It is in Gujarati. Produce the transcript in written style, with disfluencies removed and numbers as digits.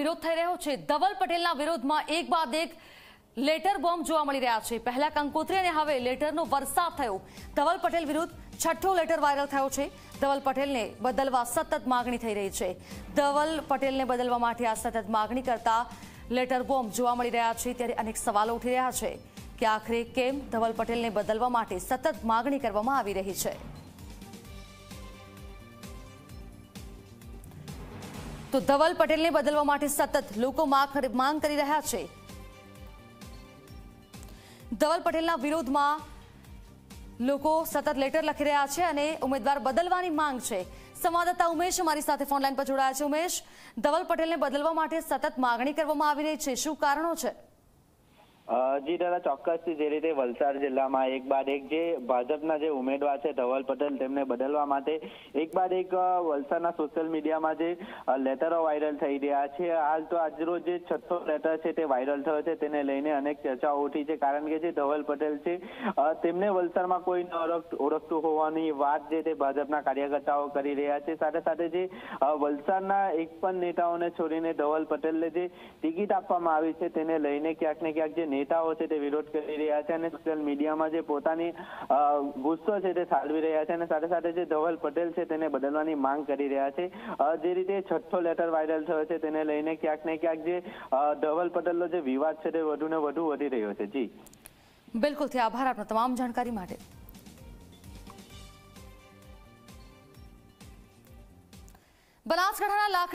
વિરોધ થઈ રહ્યો છે। ધવલ પટેલના વિરોધમાં એક બાદ એક લેટર બોમ્બ જોવા મળી રહ્યા છે। પહેલા કંકોત્રી અને હવે લેટરનો વરસાદ થયો। ધવલ પટેલ વિરુદ્ધ છઠ્ઠો લેટર વાયરલ થયો છે। ધવલ પટેલને બદલવા સતત માગણી થઈ રહી છે। ધવલ પટેલને બદલવા માટે આ સતત માગણી કરતા લેટર બોમ્બ જોવા મળી રહ્યા છે। ત્યારે અનેક સવાલો ઉઠી રહ્યા છે કે આખરે કેમ ધવલ પટેલને બદલવા માટે સતત માગણી કરવામાં આવી રહી છે। તો ધવલ પટેલને બદલવા માટે સતત લોકો માંગ કરી રહ્યા છે। ધવલ પટેલના વિરોધમાં લોકો સતત લેટર લખી રહ્યા છે અને ઉમેદવાર બદલવાની માંગ છે। સંવાદદાતા ઉમેશ અમારી સાથે ફોન લાઈન પર જોડાયા છે। ઉમેશ, ધવલ પટેલને બદલવા માટે સતત માગણી કરવામાં આવી રહી છે, શું કારણો છે? જી દાદા, ચોક્કસથી જે રીતે વલસાડ જિલ્લામાં એક બાદ એક જે ભાજપના જે ઉમેદવાર છે ધવલ પટેલ, તેમને બદલવા માટે એક બાદ એક વલસાડના સોશિયલ મીડિયામાં જે લેટરો વાયરલ થઈ રહ્યા છે। હાલ તો આજરોજ જે છઠ્ઠો લેટર છે તે વાયરલ થયો છે, તેને લઈને અનેક ચર્ચાઓ ઉઠી છે। કારણ કે જે ધવલ પટેલ છે તેમને વલસાડમાં કોઈ ન ઓળખતું હોવાની વાત જે તે ભાજપના કાર્યકર્તાઓ કરી રહ્યા છે। સાથે સાથે જે વલસાડના એક પણ નેતાઓને છોડીને ધવલ પટેલને જે ટિકિટ આપવામાં આવી છે તેને લઈને ક્યાંક ને ક્યાંક જે નેતાઓ છે તે વિરોધ કરી રહ્યા છે અને સોશિયલ મીડિયામાં જે પોતાની ગુસ્સો છે તે ઠાલવી રહ્યા છે અને સાથે સાથે જે ધવલ પટેલ છે તેને બદલવાની માંગ કરી રહ્યા છે। જે રીતે છઠ્ઠો લેટર વાયરલ થયો છે તેને લઈને ક્યાંક ને ક્યાંક જે ધવલ પટેલનો જે વિવાદ છે તે વધુ ને વધુ વધી રહ્યો છે। જી બિલકુલ, આભાર આપનો તમામ જાણકારી માટે। બનાસકાંઠાના